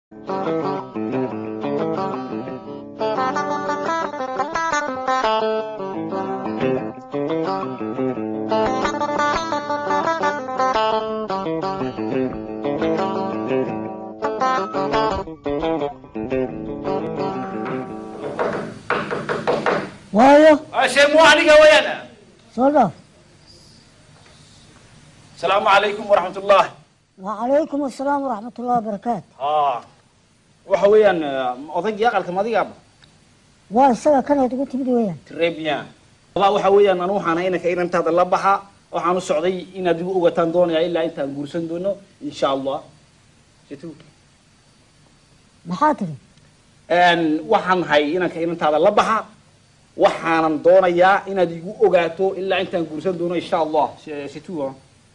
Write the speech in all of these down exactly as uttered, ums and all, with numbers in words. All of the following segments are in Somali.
وايو شيء مو عليك ويانا. صدق. السلام عليكم ورحمة الله. وعليكم السلام ورحمة الله وبركاته. آه وحويا أضيق يقل كم أضيق أب. والسبب كان تقول تبدي وياه. تريبيان. والله وحويا أنا نروح أنا هنا كأن أنت هذا اللبحة وحنا السعودي إن دقوا وتندون يا إلا أنت جورسون دونه إن شاء الله. شتو. محاضر. أن وحن هاي إن كأن أنت هذا اللبحة وحنا ندون يا إن دقوا وجاتو إلا أنت جورسون دونه إن شاء الله. شتو.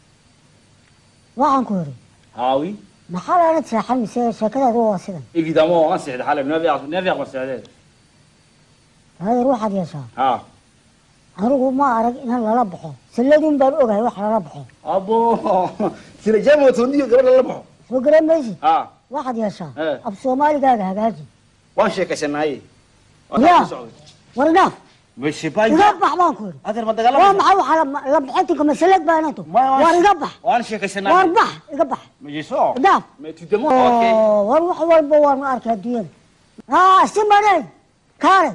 وعن كوري. هاوي. محل أنا تسحل مسير شكله هو واسدا. إيه كده مو أنسى حاله نبي نبي أقبل سعادة. هذا روح هذا يسار. ها. أروح ما أرق إن هلا ربحه. سلدين بروقه يروح ربحه. أبو سلجام وتندي قبل اللبحه. فقرا ماشي. ها. واحد يسار. إيه. أب سومالي قاعد هاجي. وش كسناي؟ يا. ورناف. مش باي. ربح ما نقول. هذا ما تقلب. وما حاول على ربحتكم مسلك بيناتهم. وربح. وأنا شيء كسناي. وربح ربح. مجي سو. نعم. ما تدمو. أوكي. وروح والبوار ما أركض دين. آه سمعني. كارن.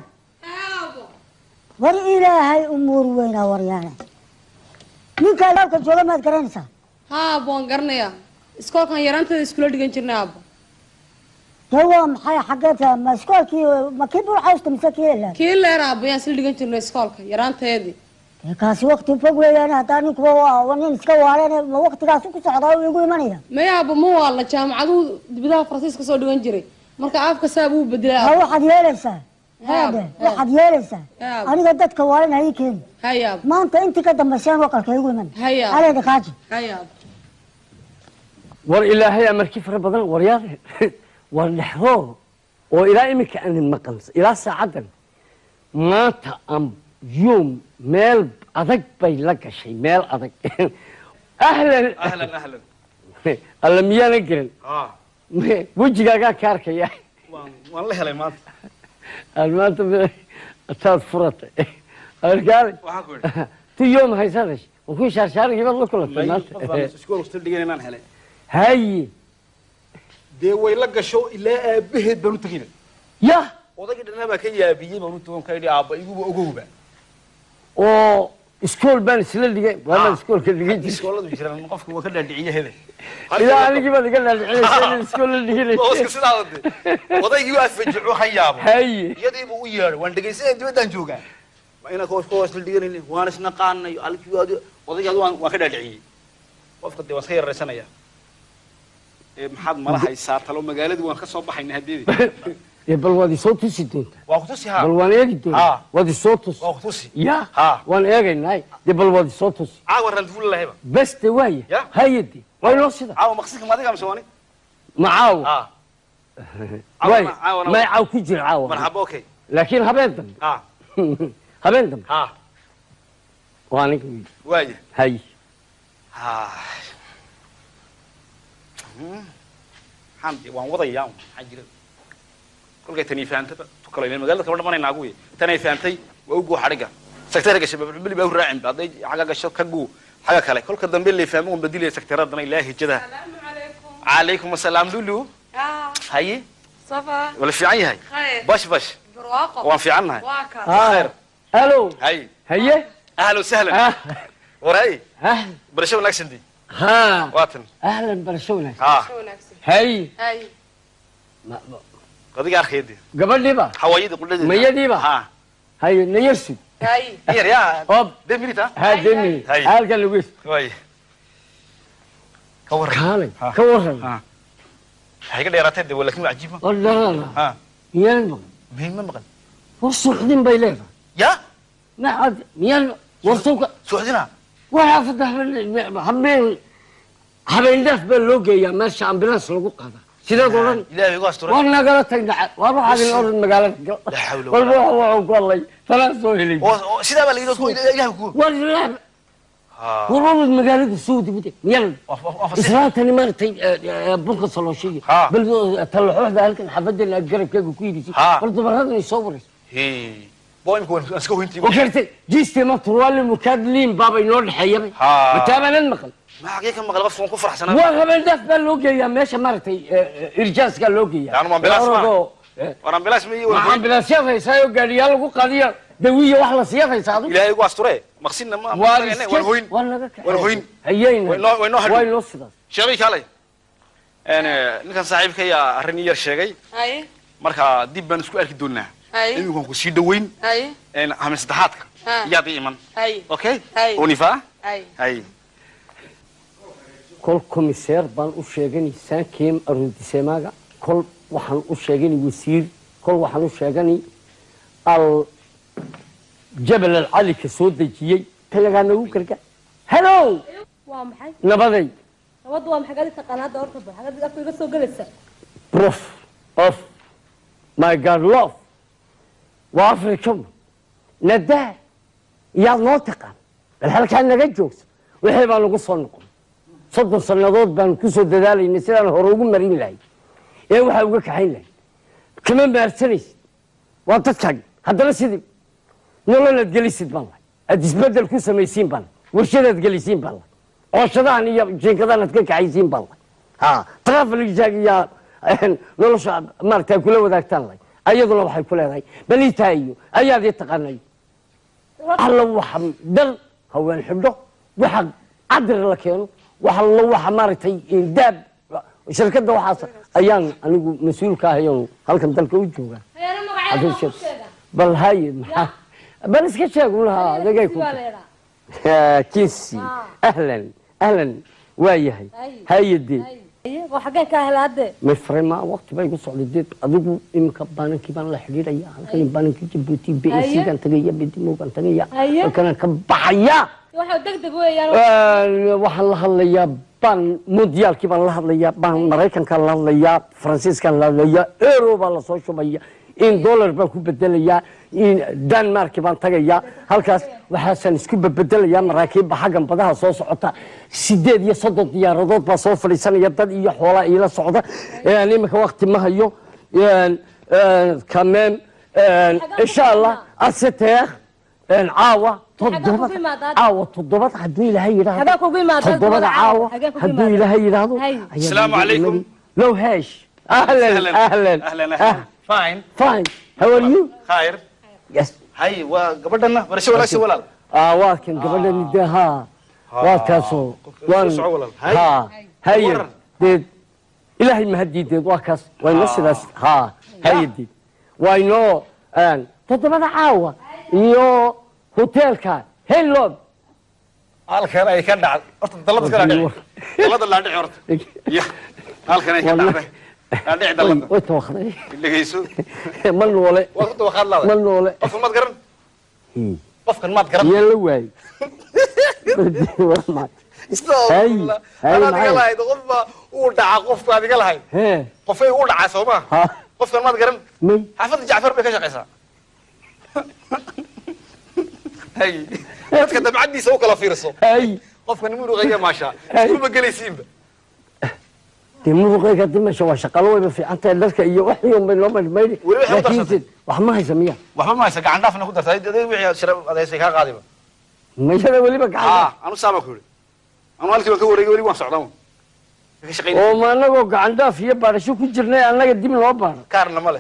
ور إلهي أمور وين وريانا. من كلامك جوا ما تكرنسا. ها بون قرنيا. إسكول كان يرانت إسكول دقن شرنا أبو. جوا محي حقتها ما إسكول كي ما كبر عاوز تمسكيه إلا. كي إلا راب ياسل دقن شرنا إسكول كان يرانت هذي. كاسي وقت فوق ويانا تاني كوا ونين إسكول علينا وقت كاسو كسعدا ويقول مانيا. ما يا أبو مو والله جامعة دو بدها فرنسيس كسر دقن جري. مركا عارف كسابو بدلا. هو واحد يلسا. هذا واحد يلسا. أنا قدرت كوالنا هيك هن. هيا. ما أنت أنت كده مشان وقتك يقول من. هيا. على دكاجي. هيا. war ilaahay amarkii fara badan waryaad war dhexroor oo ilaa imika aan maqalsan ilaa saacadan maanta am yoom meel adag bay la gashay meel adag ahlan ahlan ahlan alla miyana garan ah wajigaaga ka arkaya waan waan la helay maanta almaanta taad furatay argaal waxa ku yiri tu yoom haysadash wuxuu ku shaarshaaray bad la kulantay maanta iskool waqti dhigan inaan helay هاي دي ويلا قشو إلا بهد بنو تكيل يا وضاقي دنا ما كي يابيي بنو تكون كيدي أبا يجوب أجوبه أو سكول بان سلل دقيق ولا سكول كل دقيق سكول ده بيشتغل المقف كم كله الدعية هذا إذا أنا كيف أتكلم الدعية سكول الدقيق بس كسر هذا وضاقي يوقف يجعو حيابه هاي يدي بوير وان دقيق سيد جوا دانجوجا ما هنا كوس كوس الدقيق اللي وانا سنقان يالك يوادي وضاقي هذا وان كده الدعية وفقد وصير رسنا يا محمد ما راح يصير تلو مقالد وان خصو بحين هديدي يبل وادي صوتي سيدون واختصي ها بل وان يجدون ها وادي صوتي واختصي يا ها وان يجي ناي يبل وادي صوتي عاور الفول الله هبه بس تواي هيدي وين وصل عاو مقصدك ما دقام سواني معاو ها واي ما يعاو كجر عاو مرحبا اوكي لكن هبندم ها هبندم ها وانك واي هاي ها حمدي وان وضي يوم حجر كل جاي تاني فهمت تكلم لين مقالة كمان ما نعقوي تاني فهمتي وأوجو حرجة سكتيرك الشباب اللي بيقول راعم بعد حاجة قشة كجو حاجة كله كل كذا اللي يفهمون بديل سكتيرات دنا الله كذا السلام عليكم عليكم السلام لولو آه هاي صفا ولا في عي هاي خير باش باش برواقة وان في عنها واكا خير الو هاي هي أهلا وسهلا وراي أهلا برشوا ناكسندي ها واتن أهلا برشونا ها هاي هاي قضية أخيدي قبل لي بقى حوايد قول لي ما يدي بقى ها هاي نيرسي هاي هي يا أوب ده ميتا هاي دمي هاي هاي قال لويس واي كور كالي كور ها هاي كده يراتي ولا كلمة عجيبة والله لا لا ها ميان مين ما مقل والسوحدين بيليفا يا ما عاد ميان والسوق سوحدنا وحافظ حبين حبين داف باللوجي يا ماشي امبولانس لوgu qaada sida goran ilaahay ugu asturo warna gala tagna war waxa in orad magaalada la hawlo wala walba waa ku qallay fala soo helay oo sida baa laga soo ilaahay ku war والله المقالد السودي بدك يلا إسرائيل مارتي بنك صلوشية بل طلعوه ذا هلك حبد اللي أجرب كيكو كويسي برضو برهذا يصورش هي بوين كون أسكو هنتي وكرت جيستي مطروال المكادلين بابا ينور الحيبي متابعنا المقل ما حقيقة مقل بس ونكون فرح سنة وقبل دف باللوجيا ماشي مارتي إرجاز قال لوجيا يعني ما بلاش ما ورا بلاش مي ما بلاش يا فيسايو قال يلا قضية دوية واحدة سيافة يساعدوا إلهي واسطوري مقصنا ما وين وين وين هيين وين وين وين نص شبيك علي أنا نكان صاحبك يا رنيير شيء أي مركا ديب بن سكو أركي دونا أي إنكم كوسي دوين أي أنا هم استحاتك يا ديمان أي أوكي أي ونفا أي أي كل كوميسير بان وشيغاني سان كيم أرود سماعة كل وحن وشيغاني وسير كل وحن وشيغاني الجبل العالي كسود دجيي تلقانا وكركا هلو وام حي نبضي نبض وام حاجات تقنات دور كبر حاجات أكتر بس وجلسة بروف أوف ماي جاد لوف وأفريكم نداه يا ناطقة الحلقة كان نجوز وحيبا نقص النقل صدق صنادود بان كسو دالي نسيان هروج مرين لاي إيه وحوجك حين لاي كمان بأرسنيس وانتشج هذا سيدي نولا تجلسيد بالله أتسبدل كوسا ميسين بالله ورشدة تجلسين بالله عشرة أنا يا جين كذا نتكلم عايزين بالله ها طرف الجاية نولا شو مرتا كله وذاك تانلاي أيضا لو حي كله هاي بلي تايو أياد يتقني الله وحم دل هو نحبه وحق عدل لكنه وحلا وح مارتي داب شركة ده وحصل أيام أنا مسؤول كاهيون هل كان دلك وجهه هذا الشيء بل هاي بل إسكت شيء أقولها دقيقة كيسي أهلا أهلا وياهي هاي الدين وحقك أهل هذا مفرم ما وقت بيجي صعد الدين أذوق إم كبانك كبان لحديد أيام كان بانك جبتي بيسي كان تجيا بدي مو كان تجيا كان كبحيا واحد دقدق ويا waxaan la hadlayaa baan moodiyaalkii baan la hadlayaa baan maraykanka la hadlayaa faransiiska la hadlayaa euro baa la soo shubaya in dollar baan ku bedelayaa in denmark baan tagayaa halkaas waxaasan isku bedelayaa maraakiib xaggan badaha soo socota sideed iyo soddon diyaaradood baa soo fadhiisanaya dad iyo xoolo ila socda yani imika waqti ma hayo kamen insha allah aseteer caawa تضبط عاوة تضبط حدوي لهي يراهو تضبط عاوة حدوي لهي يراهو السلام عليكم لو هاش أهلا أهلا أهلا فاين فاين how are you خير yes هاي وقبلنا برشة ولا شيء ولا آه واكن قبلنا ده ها واكاسو وان ها هاي ديد إلهي مهدي ديد واكاس وينصر ها هاي ديد وينو آن تضبط عاوة يو هوتيلكا هيلوب halkan ay ka dhacay horta dalada kala dhacay dalada la dhacay horta ya halkan ay ka dhacay la dhacay dalada way tawakhay dhageyso man noole waqti waxaad lahayd man noole qof ma garan qofkan ma garan yalla way hay ana adiga lahayd qofba uu dhaca qofka adiga lahayd he qofay uu dhaca Soomaa qofkan ma garan may xafad Jaafar bay ka shaqeysaa هاي dadka dabcadiisa oo kala fiirso hay qofka nimuu ruqayga maasha isku bagelaysiinba nimuu ruqayga dimasha waa shaqalo way fiicanta dadka iyo wax yom bay loo madmayri laakiin wax ma haysa miya waxba ma haysa gacan dhaafna ku dartay dadii wixii shirab adeysay ka qaadiba meeshada waliba gacan ah anu saama ku anu halkii waan ka wareegay wali waan socdaa ka shaqeynay oo ma anago gacan dhaaf iyo baarasho ku jirnay anaga dib loo baaro kaarna ma leh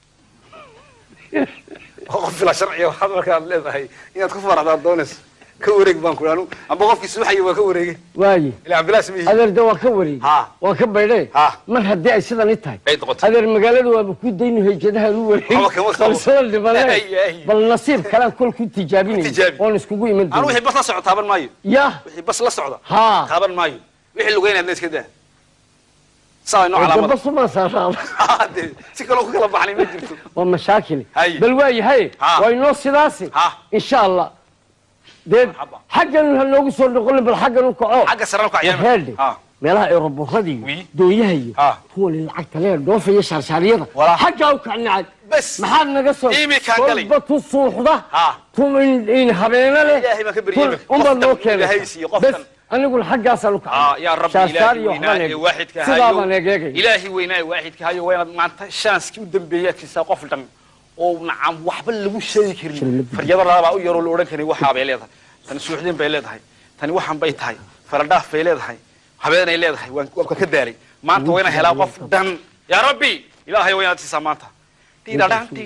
qof la sharciyo waxa markaa leedahay inaad ku faraxdaa doonis ka wareeg baan ku dhaanu amba qofkii suuxay waa ka wareegay waayi ila ambalaas mihi adeer da waa ka wareegay waa ka baydhay mar haddii ay sidan tahay adeer magaalada waa ku daynu heejadaha u wareegay qalsoon dhibalay bal nasiib kala kul ku tijaabinay oo iskugu iman anu wixii bas la socdo taaban maayo ya wixii bas la socdo taaban maayo wixii lugeynaa iska daa صار نوع علامة بس ما صار هذا سكلو كلا بحني ما جبته ومشاكل بل واي هاي واي نص راسي ان شاء الله ديد حق لو سو نقول بالحق نكعو حق سرنا كعيان هادي meelaha ay roboradii dooyahayo kuwa lacagta leer dhoofaya shaarshaaliyada xagga u kacnacad bas maxaad naga soo batu suuxda tumin in habeena leh ilaahay ma ka bariyay umma loo keenay bas anigu xaggaas alu kacay ya rabbi ilaahi weynaa waahidka hayo ilaahi weynaa waahidka hayo wayna maanta chance u dambeeyay qof dhan oo nacam waxba lagu sheegi karin faryada laba u yaro loo oran karin waxa bay leedahay tan suuxdin bay leedahay tani waxan bay tahay faradhaaf bay leedahay habeenay leedahay waan ka daalay maanta wayna helaa qof dhan ya rabbi ilaahay wayna tiisa maanta tiida dhaantin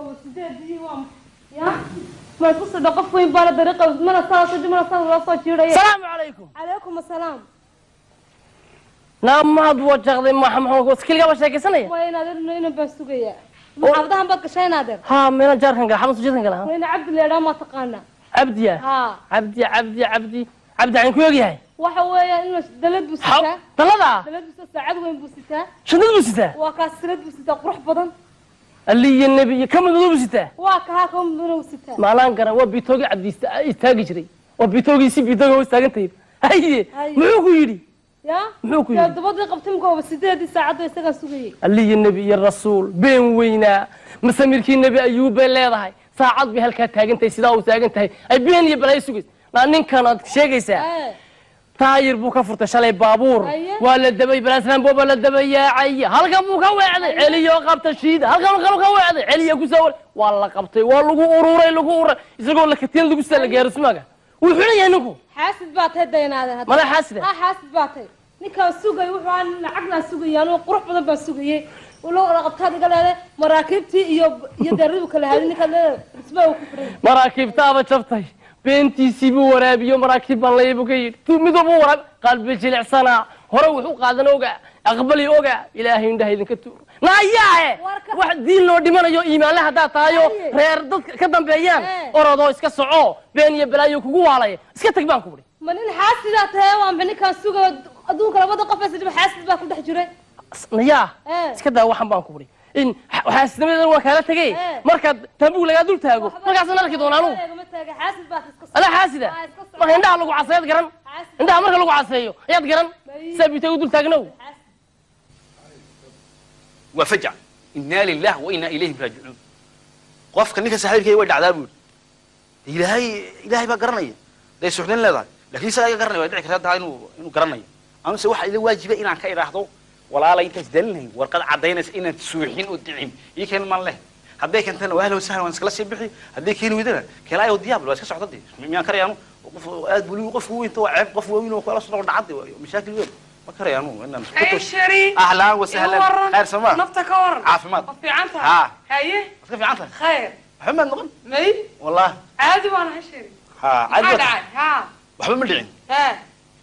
ya ما تصدق قف وين بالا طريقة من الصلاة من الصلاة صوت يريا السلام عليكم عليكم السلام نعم ما هو جغدي ما محمد قص كل قبل شيء سنة وين هذا إنه بسوقية محافظهم بدك شيء نادر ها من الجار خنقة حمص جد خنقة وين عبد اللي رام تقانا عبدي ها عبدي عبدي عبدي عبدي عن كويجي هاي وحوي إنه دلد بوسته دلدا دلد بوسته عاد وين بوسته شنو بوسته وكاسرد بوسته قروح بدن اللي النبي كم ذو بوسته وكها كم ذو بوسته ما لان كره وبيتوقي عبد يستاجي جري وبيتوقي سي بيتوقي استاجنتي هاي محوكو يري يا محوكو يا دبضي قبتم كوب سديد ساعات ويستاجن سوقي اللي النبي الرسول بين وينا مسميركي النبي ايوب leedahay saacad bi halka taagantay sida uu taagantahay ay been iyo balay sugis naanin kan aad sheegaysaa taayir buu ka furtay shalay baabuur waa la dabay balaaslan booba la dabayay halka buu ka weecday celiyo qabta shiida halka uu ka weecday celiyo ku soo waa la qabtay waa lagu ururay lagu ururay isagoo la kateen lagu soo la gaarismaga wuxuu leeyahay ninku xaasid baad heedaynaada hadda mala xaasida ha xaasid baatay ninka sugay wuxuu aan lacagna sugayaan oo qurux badan baa sugayay ولو رقبتها قال مراكبتي يو يدربوا كل هذه نكال اسمه مراكب تابا شفتي بنتي سيبو ورابي مراكب الله يبكي تو ميدو وراب قلبي جلع سنه هروح قادن اوغا اقبلي اوغا الهي عنده idin ka tuur naayaa wax diin loo dhimanayo iimaan la hada taayo reer dad ka dambeeyaan orodo iska soco been iyo balaayo kugu waalay iska tag baan ku bari manin xaasida tahay waa maxay kan suuga adduunka labada qof ee xaasid baa ku dhex jiray نيا iska daa waxan baan ku bari in waxa isnimada waa kala tagay marka tabu laga dul taago markaas aan arki doonaa anu ala xaasida ma indhaha lagu caseed garan indhaha marka lagu caseeyo ayaad garan sabita u dul taagnow وفجع إنا لله وإنا إليه راجعون قف كنيك سحير كي ودع ذابول إلهي إلهي بقرنية ده سحدين لا ذا لكن سأي قرنية ودع كذا هاي إنه إنه قرنية أنا سوى واحد إذا واجب إن عن كي راحته ولا لا يتجدلني ورقد عدينا إن تسويحين ودعين يكين ما له هديك أنت أنا وأهله وسهلا وأنت كلاس يبحي هديك هنا ودنا كلا يودياب بس كسر عددي مين كريانو وقف قاد بلو وقف هو أنت وعب قف وين وخلاص نقعد عدي مشاكل وين ما كريانو إننا أي شري أهلا وسهلا خير سما نفتك ورن عافمات في عنتها ها هاي في عنتها خير محمد نقول مي والله عادي وأنا هشري ها عادي ها وحبا مدعين ها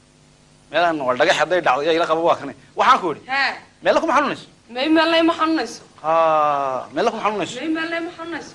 meelan wal dhagax haday dhacdo ila qabo waa kan waxaan ku yiri ha meelo kuma xanuunayso may meelay ma xanuunayso ha meelo kuma xanuunayso may meelay ma xanuunayso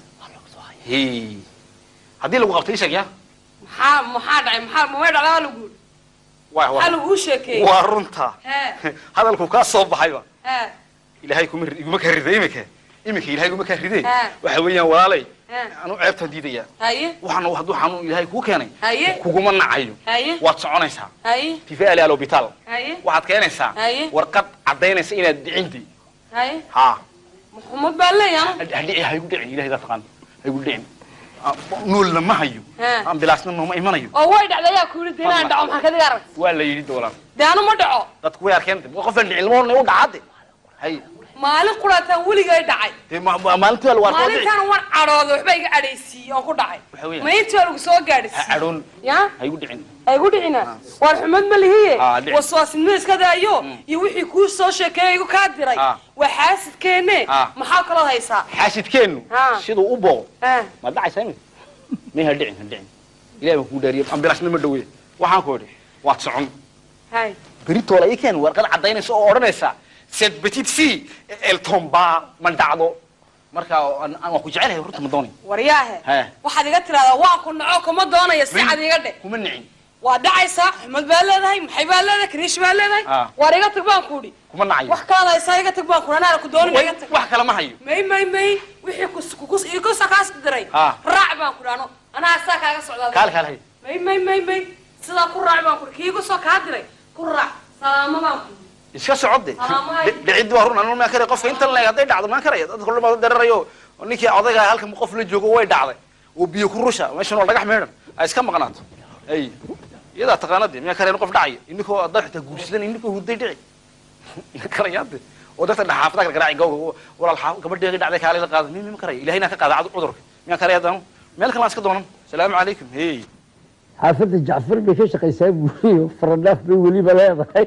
hee hadii lagu qabtay sheeg ya maxaa maxaa dhacay maxaa ma way dhacdaa lagu waa waa hal uu sheekay waa runta ha hadalku ka soo baxay ba ha ilaahay kuma iguma ka riday imika imika ilaahay iguma ka riday waxa weeyaan walaalay anu ceebtan diidaya haye waxaan haduu xanuun ilaahay ku keenay haye kuguma nacayo haye waad soconaysaa haye tifaali al hospital haye waxaad keenaysaa haye warqad cadeynaysa inaad dhicindi haye ha maxamed baalaya hadii hay ku dhicin ilaahay taqaan hay ku dhicin nool lama hayo aan bilaasna nooma imanayo oo way dhacdayaa ku yiri inaan dhaco maxaa ka diga arag waa la yiri doolan daanu ma dhaco dadku way arkeen qofan ilmoon u dhacade hay maalin quraatan waliga dhacay maalintii wal warqad maalintan waan cadhoodo waxba iga cadhaysiiyay oo ku dhacay ma intii lagu soo gaadhisay cadhoon ya hay ku dhicin ay ku dhicina war xumad ma lihiye waswaasinimo iska daayo iyo wixii ku soo sheekeeyay igu ka diray waa xaasidkeene maxaa kala haysaa xaasidkeenu sidoo u boo ma dhacaysaa ma ha dhicin ha dhicin ilaahay ku dhaariyo ambalaasna ma dhaweey waxaan ku yiri waad socon hay بريتو لا يكن ورقد عدينيس oo oranaysa set petit fille elle tomba man dhacdo marka aan ku jecelahay runta ma doonay wariyaahe waxaad iga tiraahdaa waan ku naco kuma doonayo si cad iga dhig kuma nicin waa dhacaysa xumad baa leedahay maxay baa leedahay kariish baa leedahay war iga tag baan ku dhig kuma nacayo wax kale ay sayga tag baan ku anaa ku doonay iga tag wax kale ma hayo may may may wixii ku ku igu sakaas diray raac baan ku dhaano anaa saa kaaga socdaa kale kale may may may may sida ku raac baan ku kiigu soo ka diray ku raac salaamo baan iska socode dhicid waa run anuu ma kare qofka inta la haday dhacdo ma kare dad kullu ma dararayo ninkii odayga halka qof la joogo way dhacday oo biyo ku rusha meeshan oo dhagax meeran ay iska maqnaato ay iyada taqaanadii ma kare qof dhacay inkoo dadta guurslan inkoo huday dhici kare yaade oo dadka dhaxaafada kala garaaci gowga walaal xaaf gabadheega dhacday kaale la qaado mimi ma kare ilaahayna ka qaado cudurka ma kare yadan meel kale iska doonan salaamu calaykum hey xaafada jacfar bay ka shaqaysaa buuriyo faradaaf bay weliba leedahay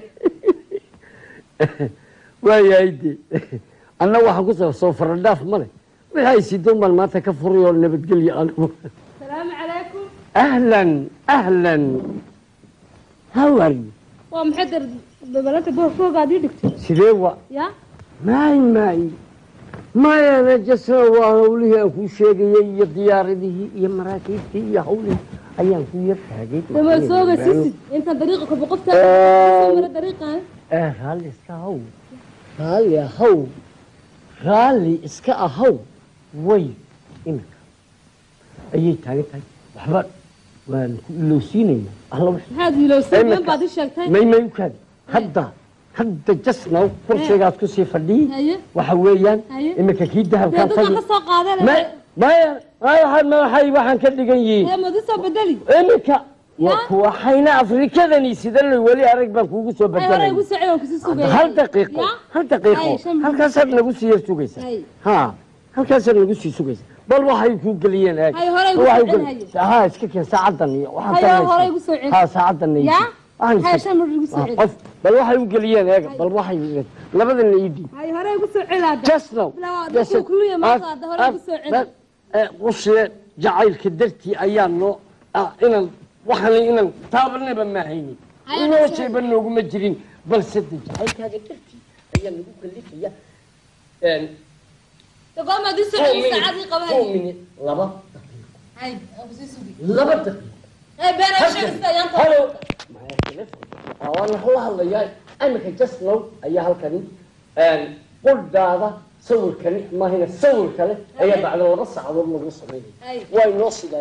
waayaayde anna waxaan ku soo soo faradaaf male waxay sidoo mal maanta ka furiyo nabadgelyo anigu salaamu calaykum ahlan ahlan how are you waa maxay dar balanta boorkoogaadii dhigtay sidee wa ya maay maay maayana jasna waa hawlihii aan kuu sheegayay iyo diyaaradihii iyo maraakiibtii iyo hawlihii ayaan ku yar taagay dama sooga sisid inta dariiqa ka boqofta mara dariiqan ee raalli iska ahaw raalli ahaw raalli iska ahaw way iminka ayay taagan tahay waxba waan ku ilowsiinayna alla maxaad ilowsiin baad ii sheegtay may may ukaad hadda hadda jasna kursigaad ku sii fadhii waxa weeyaan iminka kii dahabkaa tagi ka soo qaadan maya maya waxay waxaan ka dhigan yihiin ee madu soo bedeli iminka waxayna afrikadani sida la weli arag baan kuugu soo bedelay hal daqiiqo hal daqiiqo halkaasaad nagu sii yar sugaysaa ha halkaasaad nagu sii sugaysaa bal waxay kuu geliyeen eeg ha iska keen saacadan iyo ha saacadan iyo qof bal waxay u geliyeen eeg bal waxay labadan ii dhiib just now qushe jacaylka dartii ayaa noo inaan waxaan inaan taabanaba ma haynin inoo sheeba nooguma jirin balse jacaylkaaga dartii ayaa nagu kalifaya laba laba daqiiqo waan la hadlayaa iminka just now ayaa halkani qudhaada sawirkani maahina sawir kale ayaa bacda laba saacadood lagu samaynaya waa inoo sidaa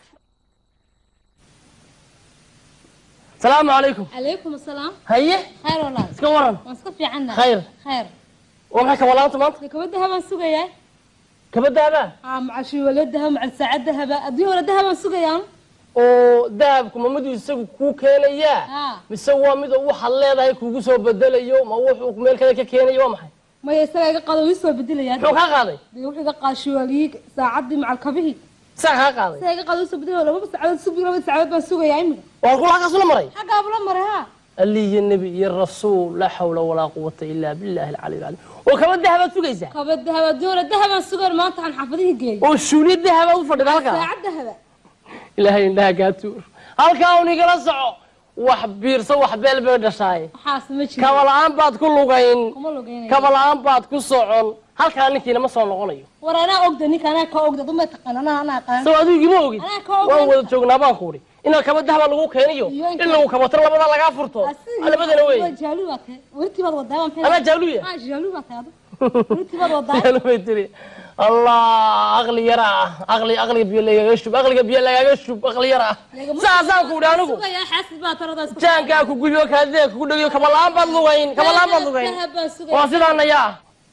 السلام عليكم. عليكم السلام. هيه. خير والله. اسكو ورن. واسكو في عنا. خير. خير. ومحك والله انت مالك؟ كبدها ما سوقيا. كبدها با؟ اه مع شي ولدها مع ساعدها با ادي ولدها ما سوقيا. oo dahabku mid isagu ku keenaya mise waa mid uu xal leedahay kuugu soo bedelayo ma wuxuu meel kale ka keenayo waa maxay ma isaga iga qado wi soo bedelaya wuxuu ka qaaday wuxuu iga qaashay waliig saacadii macal kabihi saxa ka qaaday isaga iga qado soo bedelayo laba saacadood suuq laba saacadood baan sugaya imika waa kula ka soo maray xaga abla maray ha اللي يا النبي يا الرسول لا حول ولا قوة إلا بالله العلي العظيم وكمان الذهب سوقيسة كمان الذهب دور الذهب سوقر ما أنت عن حفظيه جاي وشوني الذهب وفرد هالك ساعة الذهب إلهي إنها قاتور هالك وني قلصعوا وحبير صو حبيل بيد شاي حاس مشي كمالان بعد كل لقين كمالان بعد كل صعون هالك أنا كنا ما صار نقوليه ورانا أقدني كنا كأقد ثم تقنا أنا أنا قان سو أدو يجيبوه وهو تشوفنا بانكوري إنه كمان الذهب لقوه كينيو إنه كمان ترى بدل لقى فرطه أنا بدل وين جالوك ورتي بدو الذهب أنا جالوية آه جالوك هذا ورتي بدو الذهب جالوية تري الله أغلي يرى أغلي أغلي بيلا يشوف أغلي بيلا يشوف أغلي يرى سازا كودانو يا حاسب ترى ده جان كاكو كوجيو كذا كوديو كمالان بدلوين كمالان بدلوين واسيدنا يا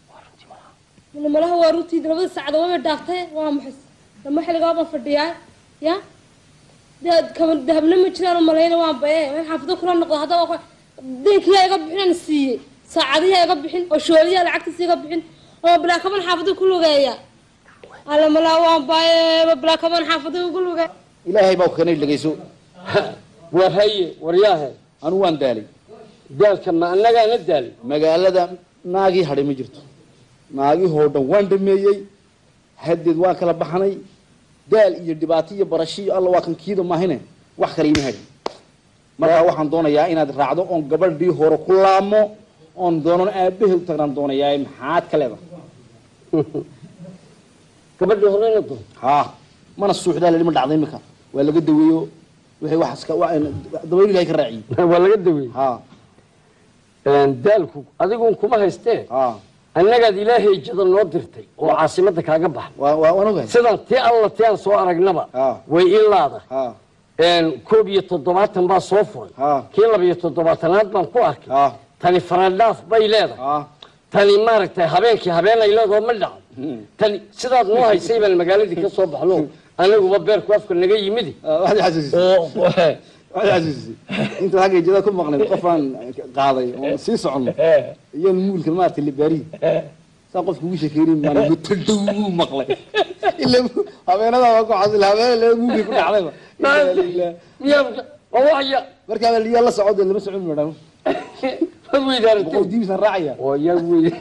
لما له ورتي دربة سعد وما دافته وما حس لما حلقة ما فرديا يا ده كمان ذهبنا مشينا وملايين وما بيه ما حافظوا كلنا نقطة هذا وقع ديك يا يقب حين السيء سعدية يقب حين وشوالية العكس يقب حين وبلا كمان حافظوا كله جاية على ملا وما بيه بلا كمان حافظوا كله جاي إلهي بوخني اللي جيسو وهي ورياها أنا وان دالي دال كما أنا جانا دالي مقالة ده ناقي هري مجرته ناقي هودا وان دميي هدد وان كلا بحني دال iyo dhibaatiyo barashiyo alla waa kan kiido ma ahine wax kale ima hadin marka waxaan doonayaa inaad raacdo on gabadhii hore ku laamo on doonan aabahay u tagnaan doonayaa maxaad ka leedahay gabadhii hore inuu ha mana suuxdaa lama dhacday imika waa laga daweeyo wixii wax iska waa daweeyo ilaahay ka raaciyo waa laga daweeyo ha een daalku adigu kuma haystee ha annagaad ilaahay jada noo dirtay oo caasimada kaaga bax waa waa ogahay sidan tii alla tii aan soo aragnaba way ilaada een koob iyo toddobaatan baa soo furay kii laba iyo toddobaatanaad baan ku arkay tani farandhaaf bay leedahay tani maaragtay habeenkii habeen ay leedahay ma dhaco tani sidaad noo haysay baan magaaladii ka soo baxno anaguba beerku afka naga yimid waxaad xasuusisay waxaad xasuusisay inta xagga jida ku maqnay qofaan qaaday oo sii socono iyo muulka maartay libaari saa qofku ugu sheekeeyay ma lagu taduu maqlay illa habeenada waa ku xasil habeen la muuqi ku dhacday يا ويا marka la yalla socdo lama socon madam ويدار oo diibsan raacaya ويا وي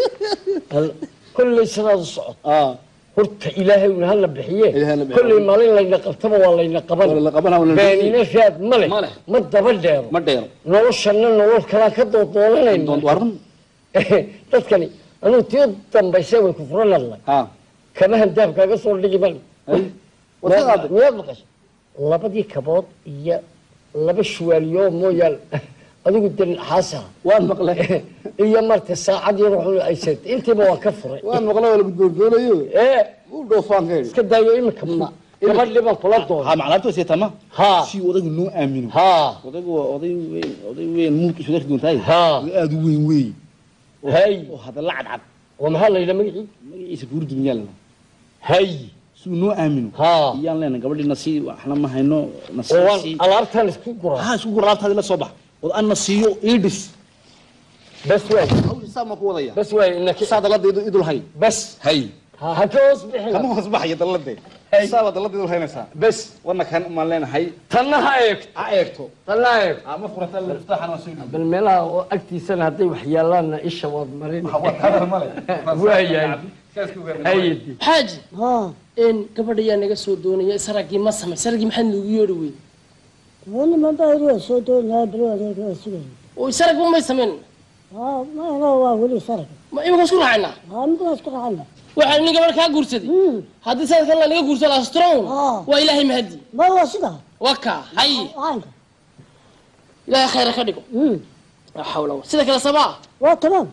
كل سنه الصعود اه horta ilaahay uu hal bixiye kulli maalin la naqabtaba waa la naqaban la qabana wala beenina shaad male ma daba dheero ma dheero noloshana nolol kala ka doodoolanayno doon waran dadkani anu tii dambaysay way ku furan lahayd ha kama handaab kaaga soo dhigi bal wadaad miyaad maqashay labadii kabood iyo laba shuwaaliyo mooyal adigu dan xaasa waan maqlay iyo marta saacad yar wuxuu ay sayd intiiba waa ka furay waan maqlay wala gudboolayo ee uu dhoofaan kay iska daayo imika ma gabadh liban kula doon ha macnaheedu si tama ha si wadagu noo aamino ha wadagu oday weyn oday weyn muulka soo dhigtay tahay ha aad u weyn weey hay oo hada la cadcad وما هلا إلى مجيء مجيء سكور الدنيا لنا هاي سو نو آمنوا ها يلا لنا قبل النسي وإحنا ما هينو نسي الأرتان سكور ها سكور الأرتان هذه الصباح وأن نسيو إيدس بس وين أو سامك وضيع بس وين إنك ساد الله يدو يدو الهاي بس هاي ها هكذا أصبح كم أصبح يدل الله دي ساد الله يدو الهاي نسا بس وأنا كان ما لنا هاي تنا هايك هايكتو تنا هايك ما فرت الله افتح أنا وسوي بالملا أكتي سنة هذي وحيالنا إيش وض مرين هذا الملك وهي هاي حاجي ها إن قبل يا نجا سودوني سرقي ما سمع سرقي محل يروي وانا ما بعرف شو دون هذا ولا شو ويسرق وما يسمن ها ما هو ولي سرق ما يبغى شكون عنا ها ما أذكر عنه waxaan niga markaa guursaday hadii saad kale laga guursado astroon waa ilaahay mahadi ما هو سيدا waka hay عنك ilaahay khayr ka dhigo la hawla sida kale sabaa waa تمام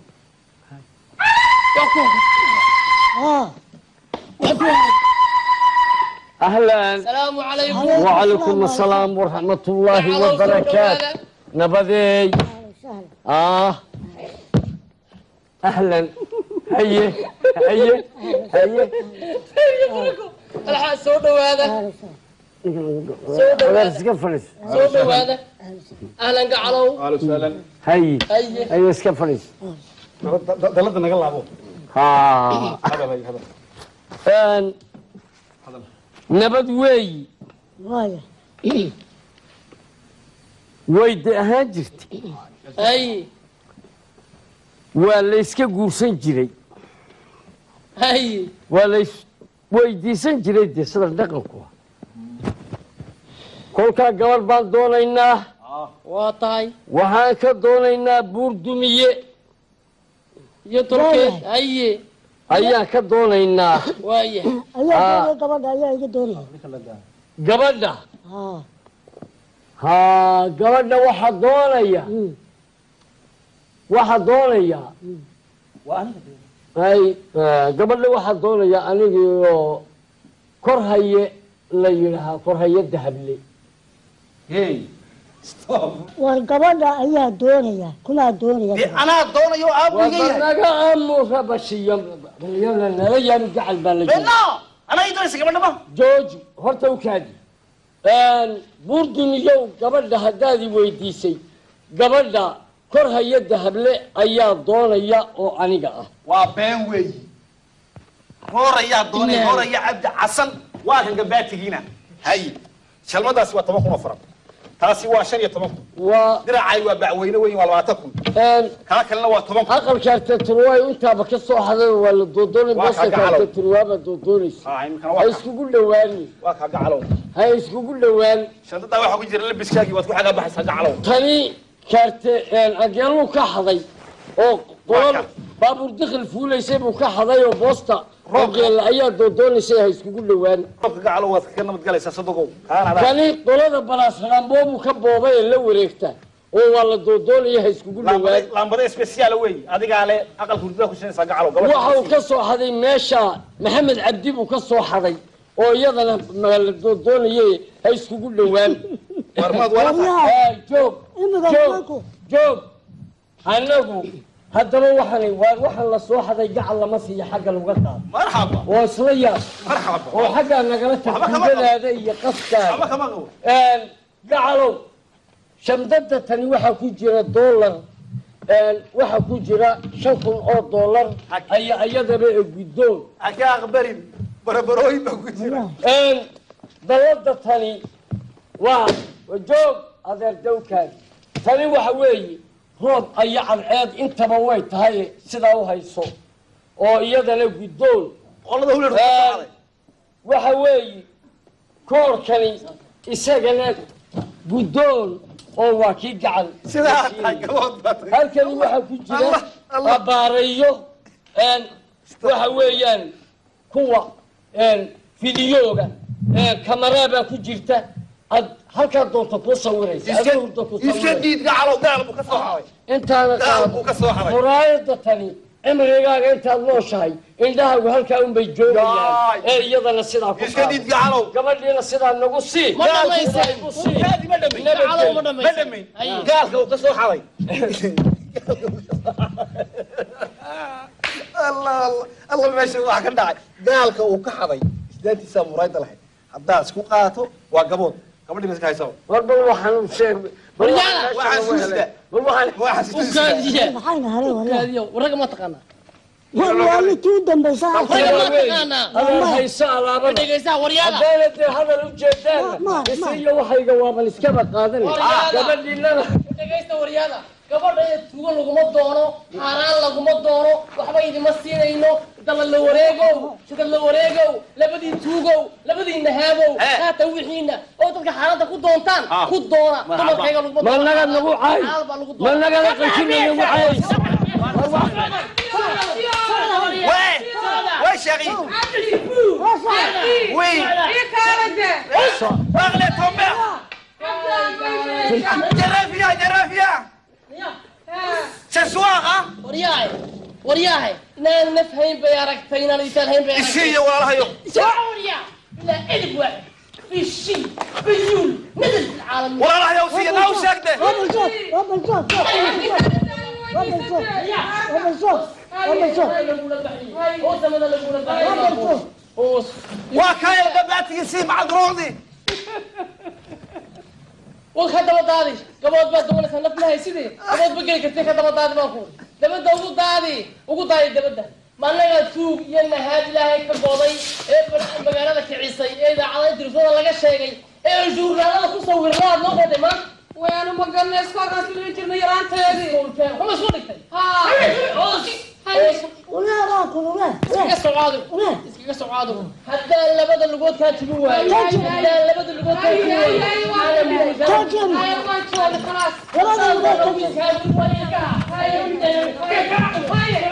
ها أهلا السلام عليكم وعليكم السلام ورحمة الله وبركاته نبذي آه أهلا هيا هيا هيا الحق سودو هذا سودو سكفرس سودو هذا أهلا قعلو أهلا وسهلا هيا هيا هيا سكفرس دلت نقل لعبه ها هذا هذا أن نبذ وي وايا ويد هاجرتي هي waa la iska guursan jiray هي waa la is weydiisan jiray dee sida dhaqanku ah kolkaa gabar baan doonaynaa waa tahay waxaan ka doonaynaa buurdumiye iyo tolkeed haye ayaan ka doonaynaa waaye ayaa gabadha ayaa iga doonaya gabadha haa haa gabadha waxaa doonaya waxaa doonaya ay gabadha waxaa doonaya anigoo kor haye la yidhaahaa kor haye dahable hey stop war gabadha ayaa doonaya kumaa doonaya anaa doonayo aabugay naga aamusa bashiya yalla nala yaami gacal baa la beno anaa ii doonaysa gabadha ma jooji horta u kaadi buurduniyow gabadha haddaad i weydiisay gabadha kor haye dahable ayaa doonaya oo aniga ah waa been weeyi hoorayaa doonay hooraya cabdi xasan waa kan gabaatigiina hay shalmadaasi waa toban kun oo faran taasi waa shan iyo toban kun waa diracay waa bacweyne weyn waa labaatan kun kaa kalena waa toban kun aqalka artaturwaay intaaba ka soo xaday waa la doodoonay booska artaturwaaba doodoonaysa ha iskugu dhawaani waa kaa gacalow ha iskugu dhawaan shandadaa waxaa ku jira labiskaagii waad ku xagaa baxaysaa gacalow tani kaarte ageeluu ka xaday oo qolal baabuur dakhil fuulaysay buu ka xaday oo boosta rogeela ayaa doodoonaysa ha iskugu dhawaan roobka gacalow waad ka nabad galaysaa sadogow kani qolada balaasxaamboobuu ka boobay ee la wareegta oo waa la doodoonaya ha iskugu dhawaan laambada special wey adigaa le aqalka hurdada ku shinaysaa gacalow waxa uu ka soo xaday meesha maxamed cabdi buu ka soo xaday oo iyadana doonayay hay iskugu dhowaan warmaad walaal joog joog joog anagu haddaba waxaan waa waxaan la soo xaday gacal lama siiyo xagga laga qaado marxaba oo isla yaab marxaba oo xagga nagala tagtidadaada iyo qafkaada een gacalow shamdada tani waxa ku jira dollar een waxa ku jira shan kun oo dollar ay ayadaba guddoon aka aqbarin barabarooy ba ku jira een dalada tani waa joog adeer dawkaan tani waxa weeye roob ay cadceed intaba way tahay sidaa u hayso oo iyadana guddoon qolada huleer qaaday waxa weeye koorkani isagana guddoon oo waa kii gacan sidaa gabood halkani waxa ku jira abaareeyo een waxa weeyaan kuwa een fiidiyooga ee kamarada ku jirta halka doonto ku sawiraysa adoo ku sawiraysa iska diid gacalo gaal buu ka soo xaray intaana gaal buu ka soo xaray muraayada tani imrigaaga intaad nooshahay indhahaagu halkaa un bay joogayaan ee iyadana sidaa ku iska diid gacalo gabadhiina sidaa nagu sii ma dhamaysan kaadi ma dhameyn gacalo ma dhameyn gaalka uu ka soo xaray الله الله ماشي واحد كان داعي قال كو كحضي سدانتي سا مرايد لهي هدا اسكو قاتو وا غبود غبدي مسك هيسو وربا waxaan sheeg wariyana waxa suusta waxaan waxa suusta maxayna hare walaal waraga ma taqaana walaal tii dambaysaa waraga ma taqaana ama hayso alaabada dhageysa wariyada hadalada hadal u jeedaan isiyo waxayga waaban iska qaadan gabadhiina dhageysta wariyada gabadha tuugo laguma doono xaraan laguma doono waxba idima siinayno dal la wareego sida la wareego labadii tuugo labadii nahaabow haata wixiina oo dadka xaranta ku doontaan ku doona dumarkayga laguma doono ma naga nagu caay ma naga qashin nagu caay وين وين شغيل وين اغلى تومبا جرافيا جرافيا سسواقة ورياي ورياي لا نفهم بيارك فينا نتفهم بيارك الشيء ولا هيو وريا لا قلب واحد في الشيء بيول نزل في العالم ولا هيو سيا ناو شاكده رب الجوف رب الجوف رب الجوف رب الجوف رب الجوف هو زمان اللي يقول رب الجوف وكايل دباتي يسيب مع قروضي وخدم دادي قبض بس دولة سنفنا هي سيدي قبض بقول كتير خدم دادي ما أقول دبد دولة دادي وقول دادي دبد ما لقى سوق يلا هذه لا هيك قاضي إيه بقى لك عيسى إيه ده على التلفزيون لقى شيء إيه الجورنال لا تصور لا نقطة ما وأنا ما قلنا إسقاط أصل الجرني يران تهدي هم شو دكتور ها ولا راكم ولا اسكي سعادو اسكي سعادو حتى لبد اللقود كانت تبوها حتى لبد اللقود كانت تبوها تاجم ما تشوف خلاص ولا كانت تبوها